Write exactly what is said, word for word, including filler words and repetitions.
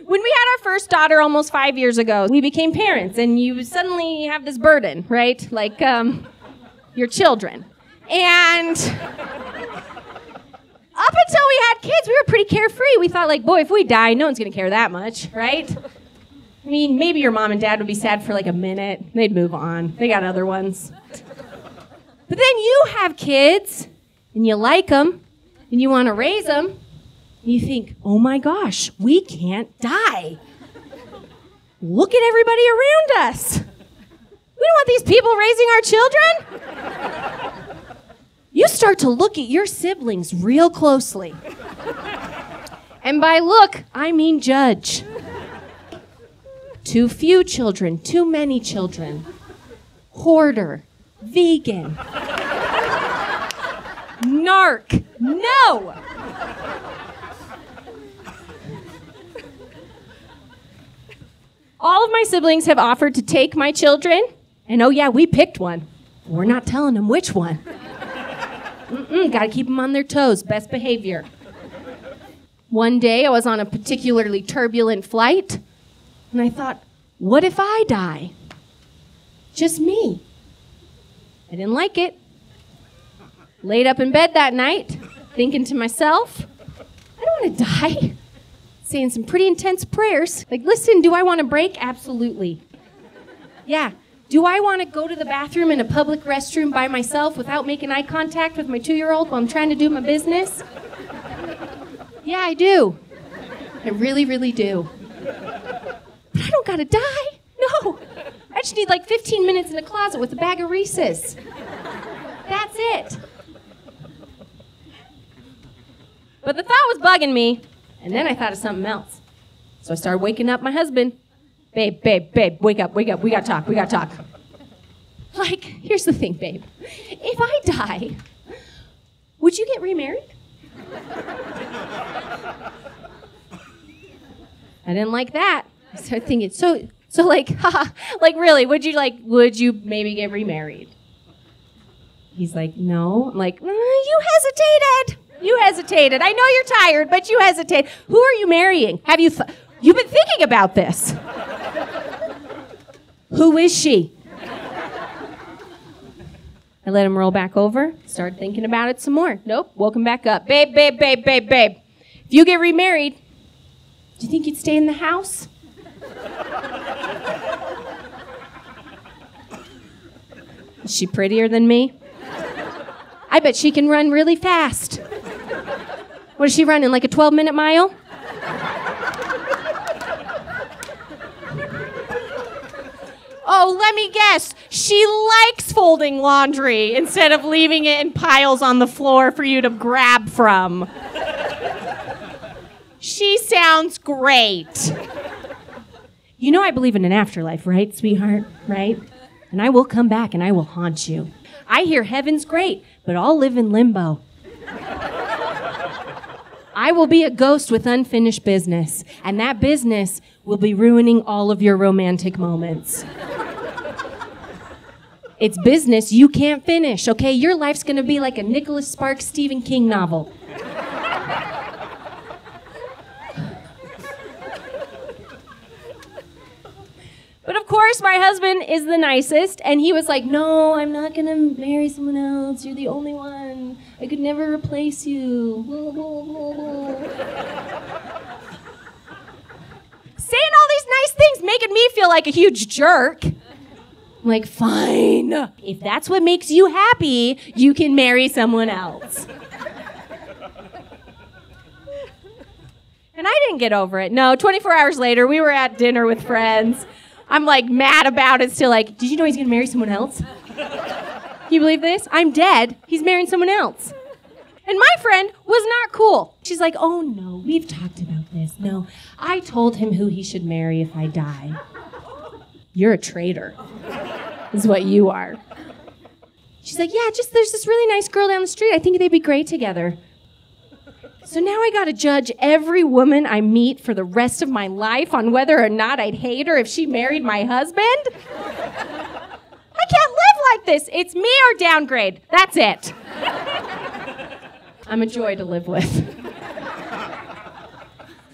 When we had our first daughter almost five years ago, we became parents, and you suddenly have this burden, right? Like, um, your children. And up until we had kids, we were pretty carefree. We thought, like, boy, if we die, no one's going to care that much, right? I mean, maybe your mom and dad would be sad for like a minute. They'd move on. They got other ones. But then you have kids, and you like them, and you want to raise them, and you think, oh my gosh, we can't die. Look at everybody around us. We don't want these people raising our children. You start to look at your siblings real closely. And by look, I mean judge. Too few children, too many children. Hoarder, vegan. Narc, no! All of my siblings have offered to take my children, and oh yeah, we picked one. We're not telling them which one. Mm-mm, gotta keep them on their toes, best behavior. One day I was on a particularly turbulent flight, and I thought, what if I die? Just me. I didn't like it. Laid up in bed that night, thinking to myself, I don't want to die. Saying some pretty intense prayers. Like, listen, do I want to break? Absolutely. Yeah. Do I want to go to the bathroom in a public restroom by myself without making eye contact with my two-year-old while I'm trying to do my business? Yeah, I do. I really, really do. But I don't gotta die. No. I just need like fifteen minutes in the closet with a bag of Reese's. That's it. But the thought was bugging me, and then I thought of something else. So I started waking up my husband. Babe, babe, babe, wake up, wake up. We gotta talk, we gotta talk. Like, here's the thing, babe. If I die, would you get remarried? I didn't like that. I started thinking, so, so like, haha, like really, would you like, would you maybe get remarried? He's like, no. I'm like, mm, you hesitated. You hesitated. I know you're tired, but you hesitate. Who are you marrying? Have you, th- you've been thinking about this. Who is she? I let him roll back over, started thinking about it some more. Nope, woke him back up. Babe, babe, babe, babe, babe. If you get remarried, do you think you'd stay in the house? Is she prettier than me? I bet she can run really fast. What is she running, like a twelve-minute mile? Oh, let me guess. She likes folding laundry instead of leaving it in piles on the floor for you to grab from. She sounds great. You know I believe in an afterlife, right, sweetheart? Right? And I will come back and I will haunt you. I hear heaven's great, but I'll live in limbo. I will be a ghost with unfinished business, and that business will be ruining all of your romantic moments. It's business you can't finish, okay? Your life's gonna be like a Nicholas Sparks Stephen King novel. But of course, my husband is the nicest, and he was like, no, I'm not gonna marry someone else. You're the only one. I could never replace you. Saying all these nice things, making me feel like a huge jerk. I'm like, fine. If that's what makes you happy, you can marry someone else. And I didn't get over it. No, twenty-four hours later, we were at dinner with friends. I'm like mad about it still, like, did you know he's gonna marry someone else? Can you believe this? I'm dead. He's marrying someone else. And my friend was not cool. She's like, oh no, we've talked about this. No, I told him who he should marry if I die. You're a traitor, is what you are. She's like, yeah, just there's this really nice girl down the street. I think they'd be great together. So now I gotta judge every woman I meet for the rest of my life on whether or not I'd hate her if she married my husband? I can't live like this. It's me or downgrade. That's it. I'm a joy to live with.